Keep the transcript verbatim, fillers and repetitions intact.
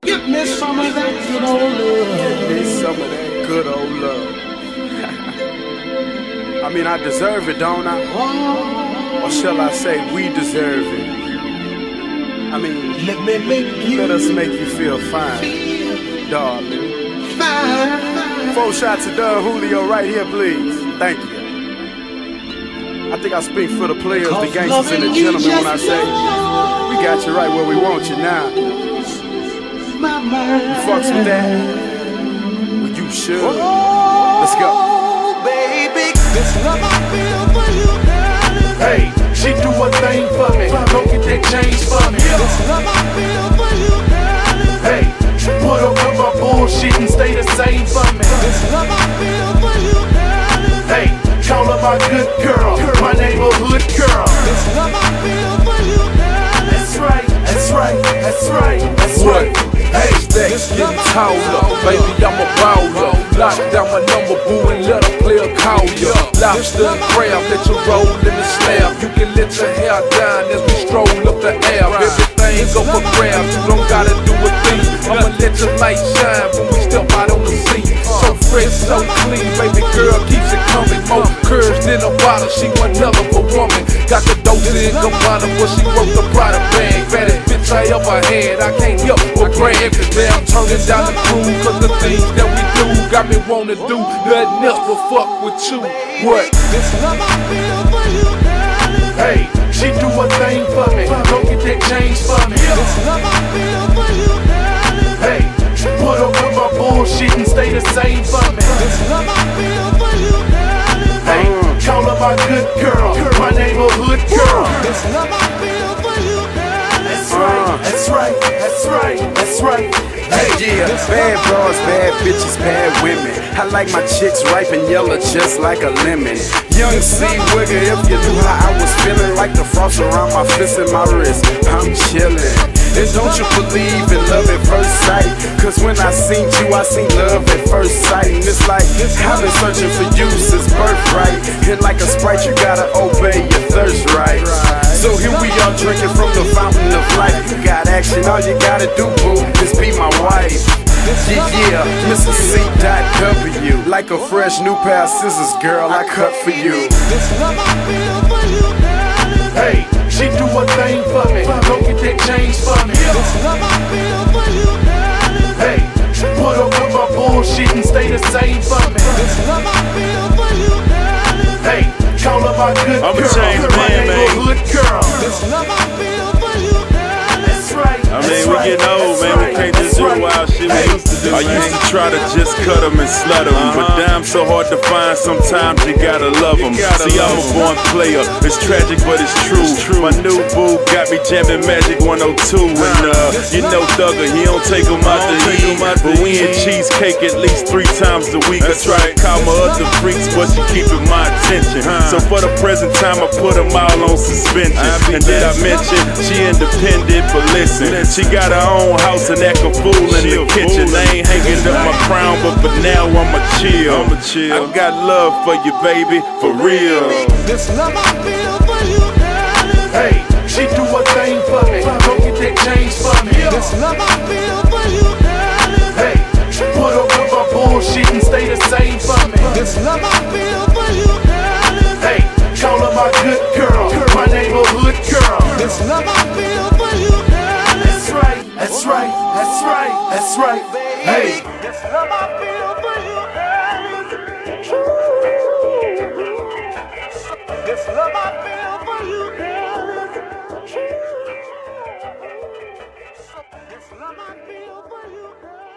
Give me some of that good old love. Give me some of that good old love. I mean, I deserve it, don't I? Oh, or shall I say, we deserve it? I mean, let me make you let us make you feel fine, feel darling. fine. Four shots of Don Julio right here, please. Thank you. I think I speak for the players, the gangsters, and the gentlemen when I say we got you right where we want you now. My mind. You fucks with that? Well, you should. Let's go. Oh, baby, this love I feel for you, girl. Hey, she do a thing for me. Don't get that change for me. This love I feel for you, girl. Hey, put up with my bullshit and stay the same for me. This love I feel for you, girl. Hey, call her my good girl, my neighborhood girl. This love I feel for you, girl. That's right, that's right, that's right, that's right. Hey, stacks getting taller, baby, I'm a baller. Lock down my number, boo, and let a player call ya. Lobster and crab, let you roll in the slab. You can let your hair down as we stroll up the air. Everything go for grabs, you don't gotta do a thing. I'ma let your light shine when we step out on the scene. So fresh, so clean, baby girl keeps it coming. More curves than a bottle, she one hell of a woman. Got the dope in Gabbana, but she worked the Prada bag. Baddest bitch I ever had, I can't help but brag. Today I'm turning down the crew, cause the things that we do got me wanna do nothing else but fuck with you. What? This love I feel for you, girl. Hey, she do a thing for me. Don't get that change for me. This love I feel for you, girl. Hey, put up with my bullshit and stay the same for me. This love I feel for you, girl. Hey, call her my good girl, my neighborhood girl. This love I feel for you, girl. That's right, that's right, that's right, that's right. Hey, yeah, bad bras, bad bitches, bad women. I like my chicks ripe and yellow just like a lemon. Young C wigger, if you knew how I was feeling, like the frost around my fist and my wrist. I'm chillin'. And don't you believe in love at first sight? Cause when I seen you, I seen love at first sight. And it's like, I've been searching for you since birthright. And like a Sprite, you gotta obey your thirst right. So here we are drinking from the fountain of life. You got action, all you gotta do, boo, is be my wife. Yeah, yeah, Missus C W. Like a fresh new pair of scissors, girl, I cut for you. This love I feel for you, girl. Hey, she do a thing for me. Don't get that change for me. This love I feel for you, girl. Hey, put up with my bullshit and stay the same for me. This love I feel for you, girl. Hey, call her my good I'm a girl, changed my man, man. neighborhood girl. This love I feel for you, girl. That's right. I mean, we getting old, man. We can't just do the wild shit we used to do, I man. used to try to just cut them and slut them, but damn so hard to find, sometimes you gotta love them. See, I'm a born player, it's tragic but it's true. My new boo got me jamming Magic one oh two, and uh, you know Thugger, he don't take them out to eat, but we in cheesecake at least three times a week. I try to call my other freaks, but she keeping my attention. So for the present time, I put them all on suspension. And did I mention, she independent, but listen, she got her own house and act a fool in the kitchen. I ain't hanging up my crown, but for now I'ma chill. I got love for you, baby, for real. This love I feel for you, girl. Hey, she do a thing for me. Don't get that change for me. This love I feel for you, girl. Hey, put up with my bullshit and stay the same for me. This love I feel for you, girl. Hey, call her my good girl, my neighborhood girl. This love I feel for you, girl. That's right, that's right, that's right, that's right. Hey, This love I feel for you, girl. This love I feel for you, girl. This love I feel for you, girl.